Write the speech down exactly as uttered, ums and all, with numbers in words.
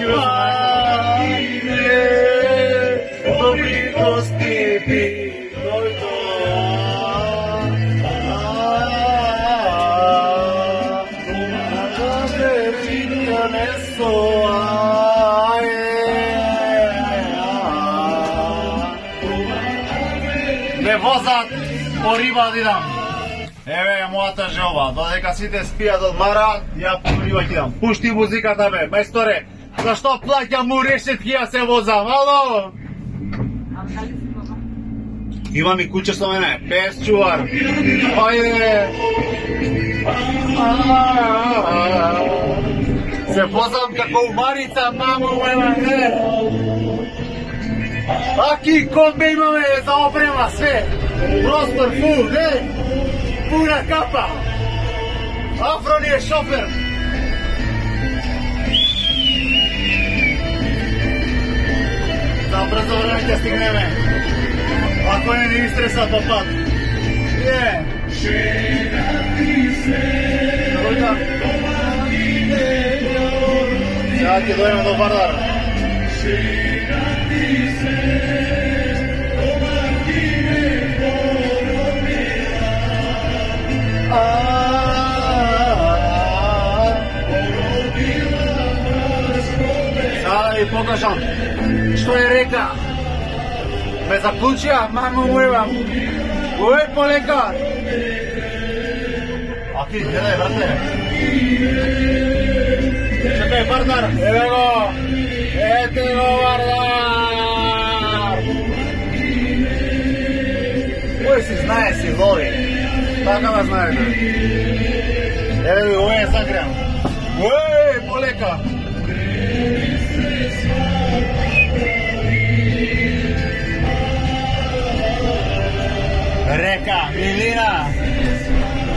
Ме возат по риба да идам. Еве ја мојата желба, додека сите спијат од мара, ја по риба ќе идам. Пушти музиката бе, мајсторе, зашто плаќам му решетки ја се возам, ало? Имам и куќе со мене, пес чувар. Ајде. Се возам како умарица, мамо моја, е. Аки комбе имаме за опрема, све. Простор, фул, е. Пуна капа. Афро ни е шофер. За брзо време ќе стигнеме. Ако не ни истреса по пат. Е. Сега ќе дојдеме до Вардар. Сега да ви покажам што е река. Ме заклучија, мамо моја. Ој полека. Аки, гледај, брате. Чекај, Вардар. Еве го. Ете го, Вардар. Кој си знае си лови. Така да знаеш. Еве ви, ој е загрем. Ој, полека. Река, Милина.